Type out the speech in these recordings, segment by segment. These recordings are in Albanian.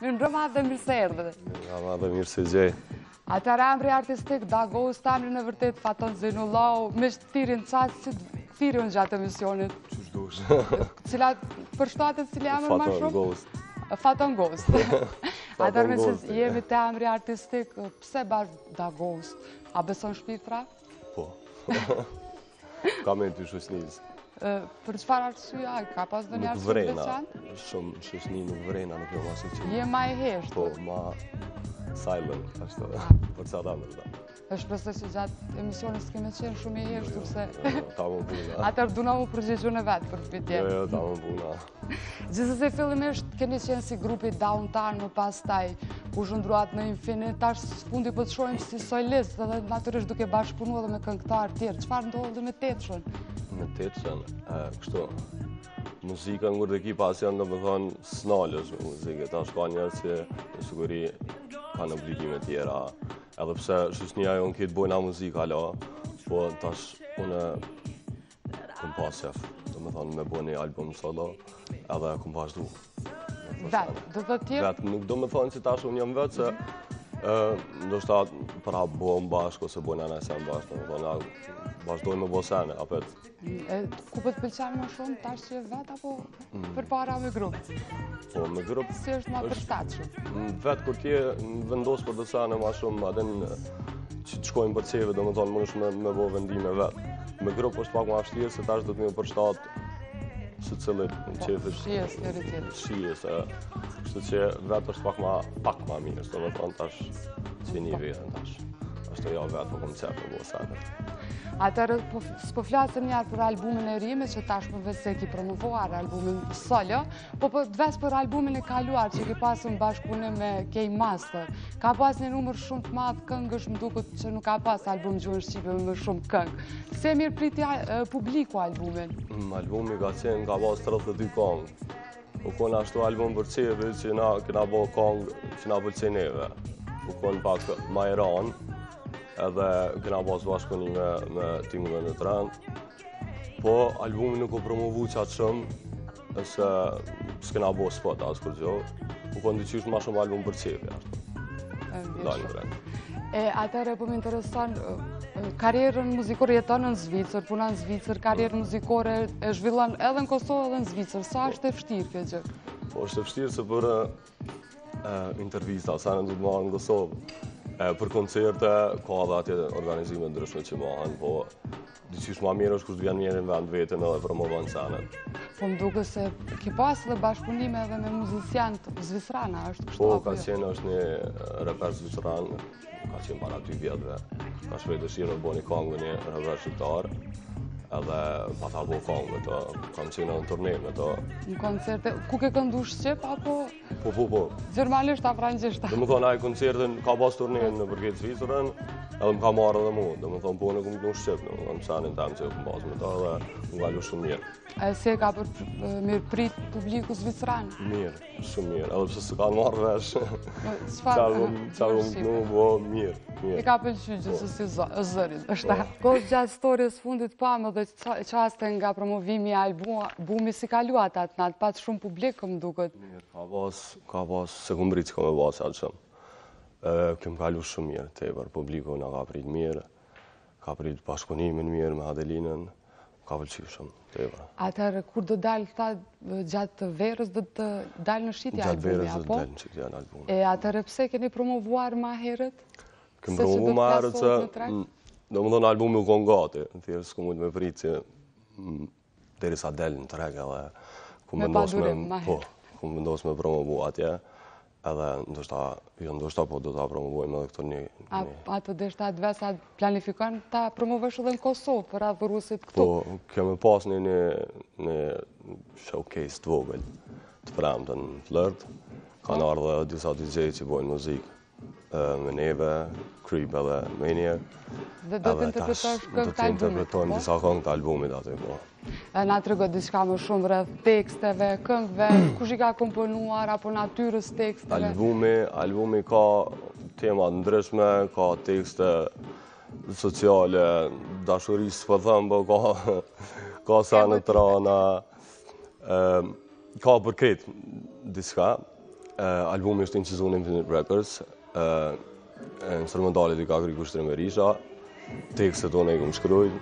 Mirëmbrëma dhe mirë se erdhe. Mirëmbrëma dhe mirë se gjej. Atëherë emri artistik Dagos, emri në vërtet Faton Zeinullahu, me shtirin qatë si thiri unë gjatë emisionit. Qysh dush? Cilat përshtatet cili emër ma shumë? Faton Ghost. Faton Ghost. Atëherë me Ghost, se jemi të emri artistik, pse bashkë Dagos? A beson shpifra? Po. Ka me ty shusnis. Për çfarë arsye? Ka pas ndonjë Nuk arsye vrena. veçantë? Shumë shusni nuk vrena, nuk jo ma si që. Je ma e heshtë. Po, ma silent, ashtu. Për ca ta mërda. E shpresoj që gjatë emisionit s'keme qenë shumë i heshtur se... Ta më puna. Atër duna mu përgjegjun e vetë për pytje. Jo, ta më puna. Gjithsesi fillimisht keni qenë si grupi Downtown më pas taj u zhëndruat në Infinite, tash fundi po të shohim si solist dhe natyrisht duke bashkëpunuar edhe me këngëtar tjerë. Çfarë ndodhi me Tetshën? Me Tetshën, kështu. Muzika në kur dhe ki pasion do më thonë s'nalësh me muzike. Tash ka njerë që në siguri ka në obligime tjera. Edhe pse shusnia jo në kitë bojna muzika la, po tash unë këm pasef, do më thonë me boj një album solo, edhe këm pashtu. Vetë, do të tjerë? Vetë, nuk do më thonë që tash unë jam vetë, se ndoshta para bojmë bashkë, ose bojna në sen bashkë, do më thonë, vazhdojmë me bo sene, apet. Ku për të pëlqenë më shumë, tash që je vetë, apo për para me grupë? Po, me grupë... Si është ma përshtatshëm? Vetë, kur tje vendosë për të sene ma shumë, adin që të shkojmë për ceve, do më thonë, më nëshme me bo vendime vetë. Me grupë është pak ma vështirë, se tash do të një përshtatë së cilët në qefit... Shijes, njëri tjetër. Shijes, kështu që vetë është pak ma mirë, do më thonë tash që një vetën tash. Ashtu ja vetë më kom qepë me bo sene. Atërë, s'po flasëm njarë për albumin e rime, që tash më vetë se ki promovuar albumin solo, po dves për albumin e kaluar, që ki pasën bashkëpunim me K-Master. Ka pas një numër shumë të madhë këngësh, më duket që nuk ka pas album gjuhën Shqipe me shumë këngë. Se mirë priti publiku albumin? Albumi ka qenë, ka pas 32 këngë. U konë ashtu album për qevi që na këna bo këngë që na pëlqen neve. U konë pak ma i ranë, edhe këna pas bashkëpunime me tingullën e trend. Po, albumi nuk u promovu qatë shumë, se s'kena bo spot asë kur gjo. U konë dyqysh ma shumë album për qevi, ashtu. Dalë trend. Atëre, po më intereson, karierën muzikore jeton në Zvicër, puna në Zvicër, karierën muzikore e zhvillon edhe në Kosovë edhe në Zvicër. Sa është e vështirë kjo gjë? Po, është e vështirë se për intervista, sa në du të marrë në Kosovë. Për koncerte, ka dhe atje organizime ndryshme që mahen, po dyqysh ma mirë është kur të vjen mirë në vend vetën edhe promovon senet. Po më duke se ki pas dhe bashkëpunime edhe me muziciantë zvicrana, është kështu Po, apo ka jo? qenë është një reper zvicran, ka qenë para 2 vjetëve. Ka shpej dëshirë me bo një kongë me një reper shqiptar, edhe pa ta bo kongë me to, kam qenë në turne me to. Në koncerte, ku ke këndu Shqip, apo Po. Gjermanisht a Frangjisht? Dhe më thonë, ajë koncertin ka pas turnen në përket Zvicrën, edhe më ka marrë edhe mu. Dhe më thonë, po në këmë kënu Shqip, në më thonë, sanin tem që këmë pas me to, dhe më galu shumë mirë. Se ka për mirë prit publiku zvicran? Mirë, shumë mirë, edhe pëse se kanë marrë vesh. Çfarë Qarë më kënu, bo mirë. I ka pëlqy gjithsesi zërin, është ta. Kohë gjatë stories fundit pamë dhe qaste nga promovimi i albumi si kaluat atë natë, patë shumë publik, më duket. Mirë, ka pas, se këmë britë që ka me basë atë shumë. Këmë kalu shumë mirë, tepër, publiku nga ka prit mirë, ka prit bashkëpunimin mirë me Adelinën, ka pëlqy shumë, tepër. Atëherë, kur do dalë këta gjatë verës, do të dalë në shqitja albumi, apo? Gjatë verës do të dalë në shqitja në albumi. Atëherë, pse keni promovuar ma herët? Këmë promovu ma herët se, do më thonë albumi u konë gati, në thjerë s'ku mund me pritë që deri sa delë në treg, edhe ku vendos me promovu atje, edhe ndoshta po do ta promovojmë edhe këto një... Ato deshta dvesa planifikon ta promovesh edhe në Kosovë për adhurusit këtu? Po, kemi pas një showcase të vogël të premtën në Flërt, kanë ardhe disa DJ që bojnë muzikë me neve, Creep edhe Maniac. Dhe do të interpretosh këngë të albumit? Do të interpretojmë disa këngë të albumit aty, po. Na të rego diçka më shumë rreth teksteve, këngëve, kush i ka komponuar, apo natyrës teksteve? Albumi ka tema të ndryshme, ka tekste sociale, dashurisë, po thëmë, ka sene të rana, ka përket diçka. Albumi është incizuar në Infinite Records, instrumentalet I ka kry Kushtrim Berisha, tekstet unë I kom shkruajt,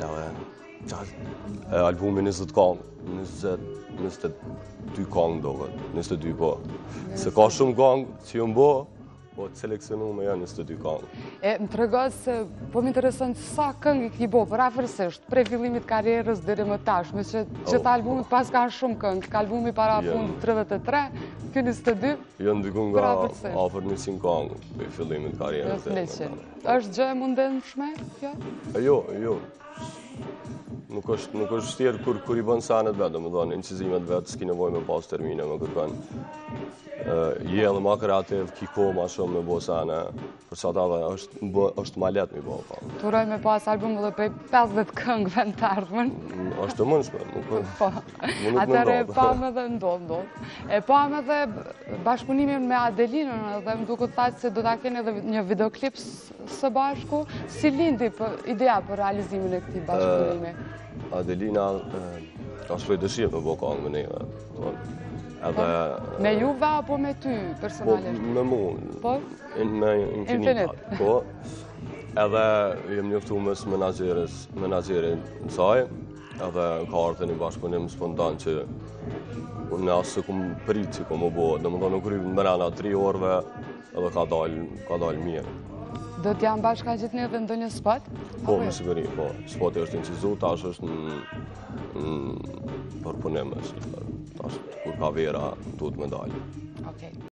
albumi 20 këngë, 22 këngë dohet, 22 po. Se ka shumë këngë që jëmë bo, po të seleksionu me janë 22 këngë. Më të regos se po më interesën sa këngë I ki bo, për afërsisht, prej fillimit karierës deri më tashme, që gjithë albumit pas kanë shumë këngë, ka albumi para fund 33, kjo 22, Jënë ndiku nga afër 100 këngë për fillimit karierës. është gjë e mundenshme, kjo? Jo. Nuk është vështirë kur I bën sanet vetë, domethënë incizimet vetë, s'ki nevojë me pas termine, më kërkon. Je edhe ma kreativ, ki kohë ma shumë me bo sane, për sa ta dhe është ma letë mi bo. Turoj me pas album edhe për 50 këngëve në të ardhmen. është të mundshme, nuk Atëre pam edhe ndodh. Pam edhe bashkëpunimin me Adelinën edhe më duket thaqë se do ta keni edhe një videoklip së bashku. Si lindi ideja për realizimin e këtij bashkëpunimi? Adelina ka shprej dëshirë me bo këngë me neve. Me juve apo me ty personalisht? Po, me mu. Po? Me Infinite. Po. Edhe jem njoftu mes menaxherin në saj, edhe ka ardhur një bashkëpunim spontan që unë asë kum prit që kom u bo. Domethënë u kry brenda 3 orëve edhe ka dalë mirë. Do t'jam bashka gjithë një dhe ndonjë spot? Po, me siguri, po. Spoti është incizu, tash është në përpunim, tash kur ka vera, duhet me dalë. Okej.